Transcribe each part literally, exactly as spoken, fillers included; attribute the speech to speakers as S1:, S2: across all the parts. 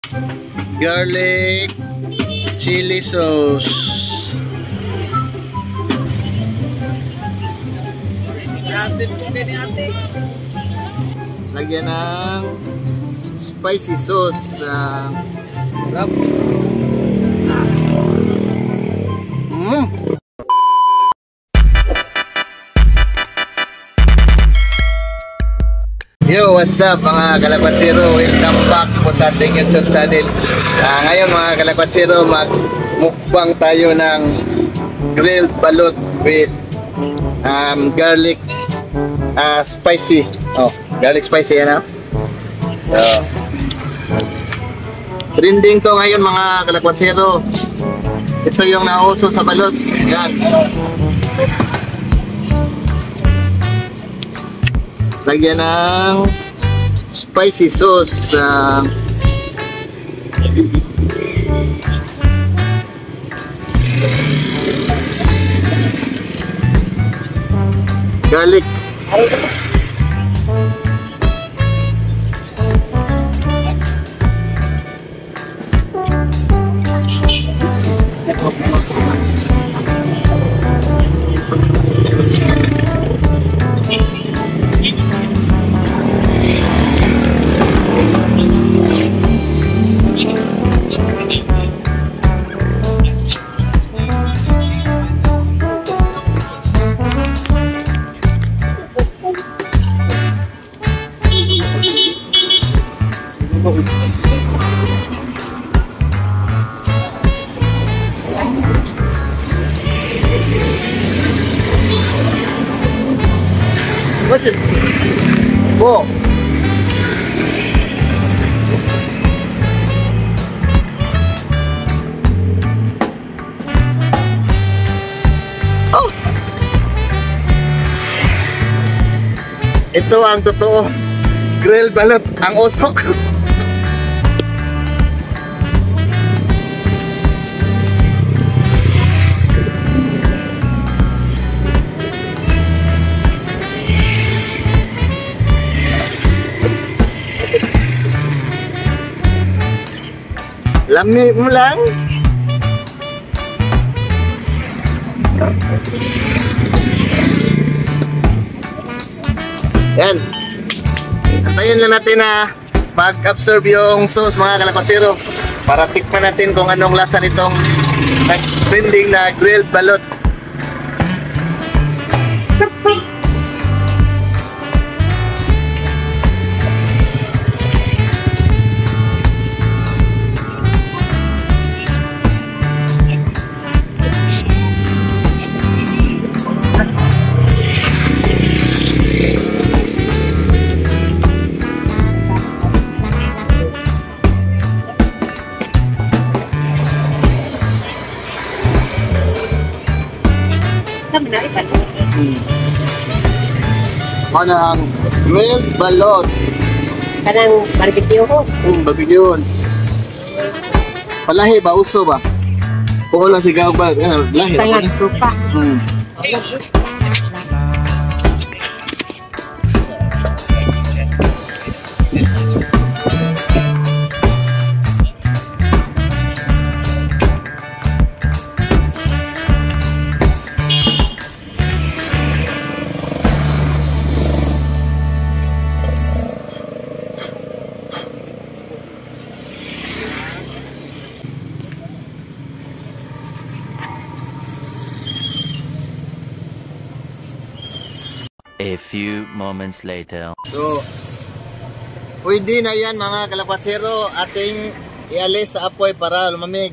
S1: garlic chili sauce. Lagyan ng spicy sauce na sarap. Mm. Yo, what's up mga Kalakwatsiro? Welcome back po sa ating YouTube channel. uh, Ngayon mga Kalakwatsiro, magmukbang tayo ng grilled balot with um, garlic uh, spicy. Oh, garlic spicy yan ha. So, trending to ngayon mga Kalakwatsiro. Ito yung nauso sa balot. Yan. Lagyan ng spicy sauce na garlic. What's it? Whoa. Oh. Ito ang totoo grilled balot, ang usok. Lami mo lang. Yan. Antayin lang natin na mag-absorb yung sauce mga Kalakwatsiro para tikman natin kung anong lasa nitong nag-trending na grilled balot. Hmm. Ano ang grilled balot?
S2: Kanang barbecue ko.
S1: Hmm, barbecue. Palahi ba? Uso ba? Oo lang sigaw ba? Ano, lahi.
S2: Tangag supa.
S1: Hmm.
S3: A few moments later.
S1: So, pwede na yan mga Kalakwatsiro, ating ialis sa apoy para lumamig.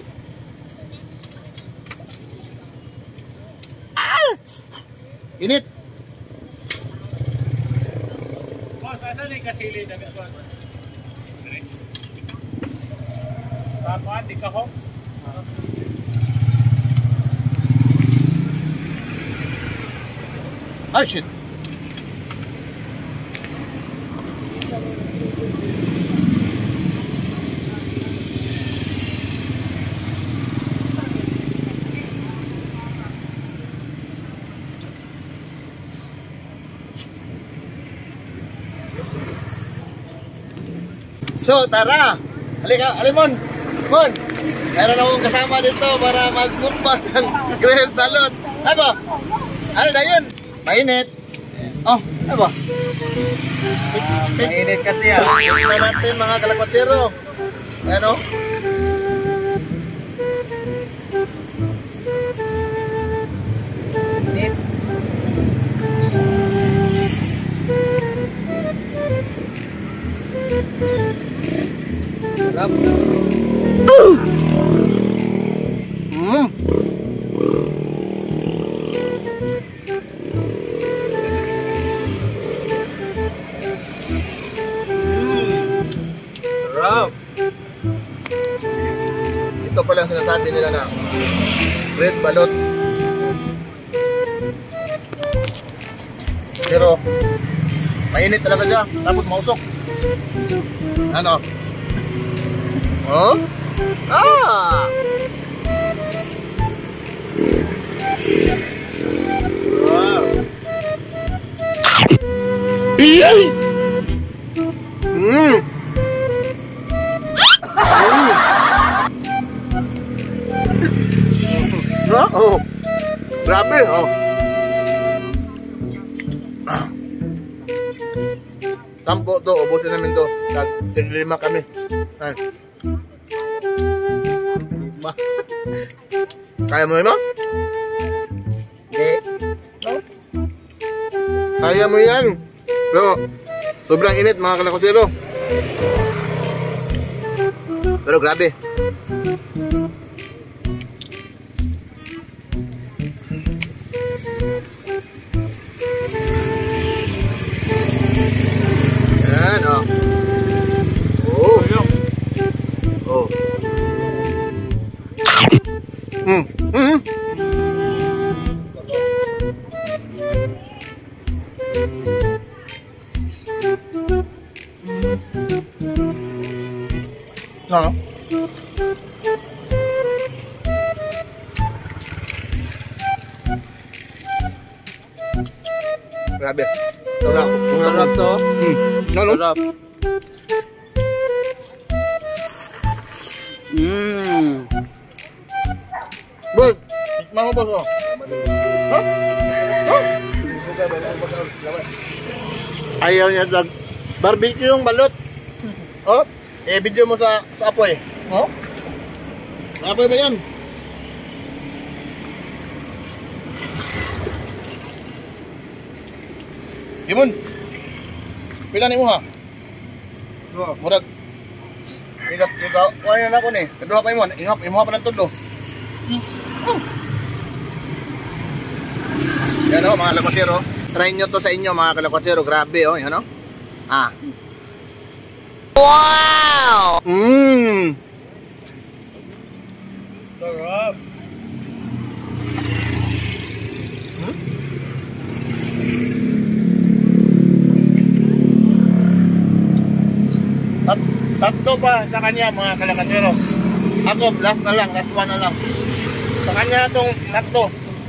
S1: Ah! Init!
S4: Boss, asan yung kasili na boss? Papan, di ka hops?
S1: Oh shit! So tara, Halika, Alimon! Mon! Meron akong kasama dito para magmukbang ng grilled balot. Ano? Ano na yun? Mainit. Oh, ano ba?
S5: Ah, mainit kasi ah.
S1: Tignan natin mga kalakwatsero. Ano?
S5: Mainit. Sarap.
S1: Mm.
S5: Sarap.
S1: Ito pala ang sinasabi nila na grilled balot. Pero mainit talaga siya, tapos mausok. Ano? Oh? Ah!
S5: Wow.
S1: Mm. Ah, oh. Grabe, oh. Ah. Sampo to, ubusin namin to. Tiglima kami. Ay.
S5: Ma-
S1: Kaya mo yun, no?
S5: Hindi.
S1: Kaya mo yan. So, sobrang init mga kalakosero. Pero grabe. Yan, oh. Oh. Oh. Hmm. Hmm. No. Grabe. Sarap.
S5: Sarap to.
S1: Hmm. No, no.
S5: Sarap. Mmm.
S1: Boy, tikman mo boss, oh. Huh? Huh? Ayaw niya dag barbecue yung balot. Oh, eh video mo sa sa apoy. Oh? Sa apoy ba yan? Gimon. Pila ni mo ha?
S5: Oh.
S1: Murag. Ikaw, ikaw, wala na ako ni. Kaduha pa imo, ingap, imo pa ng tudlo. Hmm. Yan o, mga kalakwatsero. Try nyo to sa inyo, mga kalakwatsero. Grabe o, yan o. Ah.
S3: Wow!
S1: Mmm.
S5: Sarap.
S1: Tat tatlo pa sa kanya, mga kalakwatsero. Ako, last na lang, last one na lang. Sa kanya itong tatlo.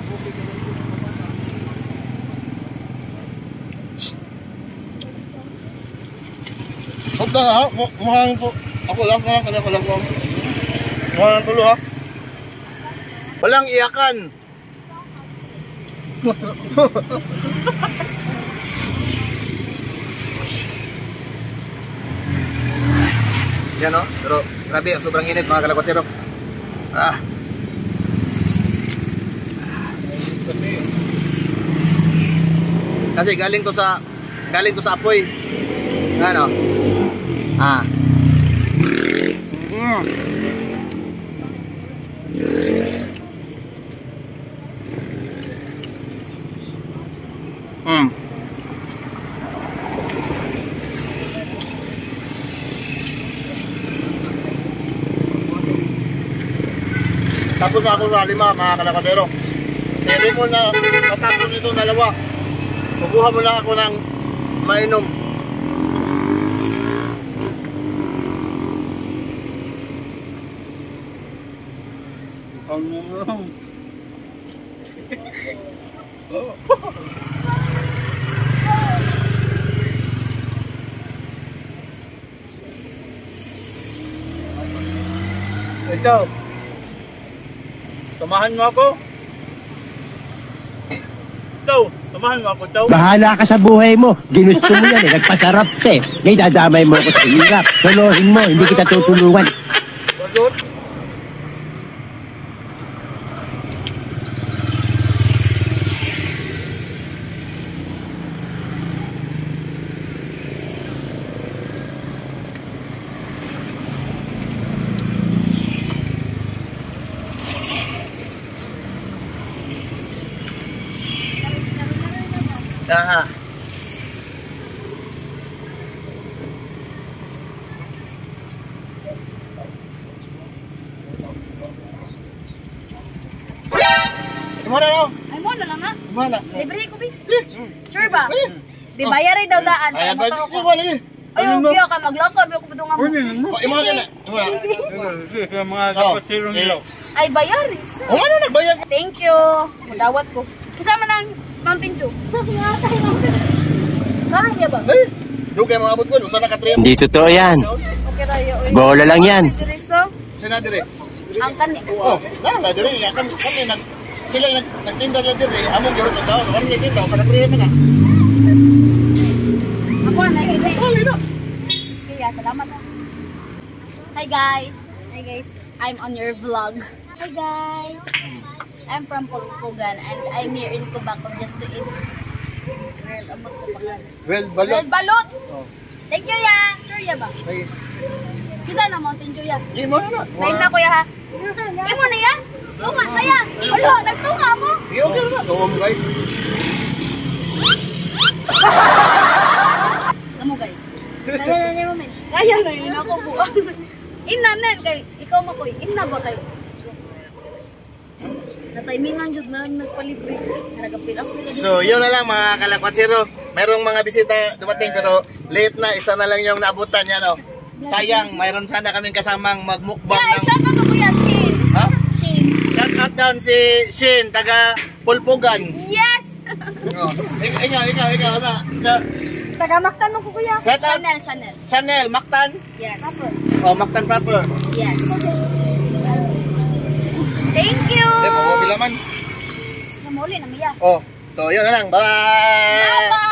S1: Huwag ka ha, mukhang po. Ako last na lang, kanya ko lang po. Mukhang ng tulo ha. Walang iyakan. Yan o, pero grabe, ang sobrang init mga kalakwatsero. Ah. Kasi galing to sa galing to sa apoy. Ano? Ah. Mm. Mm. Tapos ako sa lima, mga kalakwatsero. Pwede mo na matapos itong dalawa. Kukuha mo lang ako ng mainom.
S5: Ikaw. Samahan mo ako. Ikaw, samahan mo ako, ikaw.
S6: Bahala ka sa buhay mo. Ginusto mo yan eh. Nagpasarap ka eh. Ngayon dadamay mo ako sa hirap. Tulohin mo. Hindi kita tutulungan.
S5: Bagot.
S1: Aha. Gimana no?
S7: Ay mo na lang na.
S1: Gimana?
S7: Libre ko bi. Sure ba? Di bayaray daw daan
S1: Ayan
S7: kaya
S1: ba?
S7: mo ako.
S1: Gimana lagi?
S7: Ay, okay ka maglakad, ako padungan mo.
S1: Oh, gimana na? Gimana?
S5: Sa mga
S1: Oh,
S5: kapatsirong
S1: eh.
S5: ilaw.
S7: Ay bayaris.
S1: Oh, ano nagbayad?
S7: Thank you. Madawat ko. Kasama ng Mountain Dew. Kaya ba?
S1: Eh, doon kayo mga abot ko. Usa na katriya mo.
S6: Hindi totoo yan.
S7: Okay rayo. oy.
S6: Bola lang yan.
S7: Diriso.
S1: Sina dire.
S7: Ang kani.
S1: Oh, na na dire. Ya kami kami nag sila nag nagtinda lang dire. Among garo ta taon. Wala tinda sa katriya man na.
S7: Ako na hindi.
S1: Wala na.
S7: Kaya salamat. Hi guys. Hi guys. I'm on your vlog. Hi guys. I'm from Pulpugan and I'm here in Tubaco just to eat. Well, amot sa pangalan.
S1: Well,
S7: Well,
S1: balot.
S7: balot.
S1: Oh.
S7: Thank you ya. Sure ya ba?
S1: Ay,
S7: Kisa na Mountain Dew ya.
S1: di mo na.
S7: Baik na kuya ha. Imo na ya. Tunga kaya. Alo, nagtunga mo.
S1: Di okay na. Tuom kay.
S7: Kamu guys. Kaya na ni mo men. Kaya na yun ako buang. Ina men kay ikaw mo koy. Ina ba kay? Natimingan jud na nagpalibre. Nagapil ako.
S1: So, yun na lang mga kalakwatsiro. Merong mga bisita dumating pero late na. Isa na lang yung naabutan yan, oh. Sayang, mayroon sana kaming kasamang magmukbang
S7: Yeah,
S1: ng...
S7: shout out ko kuya Shin.
S1: Ha?
S7: Shin.
S1: Shout out down si Shin, taga Pulpugan.
S7: Yes.
S1: Oh. Ik- Ikaw, ikaw, ikaw. Sa, sa
S7: Tagamaktan mo ko kuya.
S1: Shout out.
S7: Chanel, Chanel.
S1: Chanel, Mactan.
S7: Yes.
S1: Oh, Mactan proper.
S7: Yes. Thank you.
S1: Eh, mo, pilaman.
S7: Namuli na miya.
S1: Oh, so yun na lang. Bye!
S7: Bye-bye.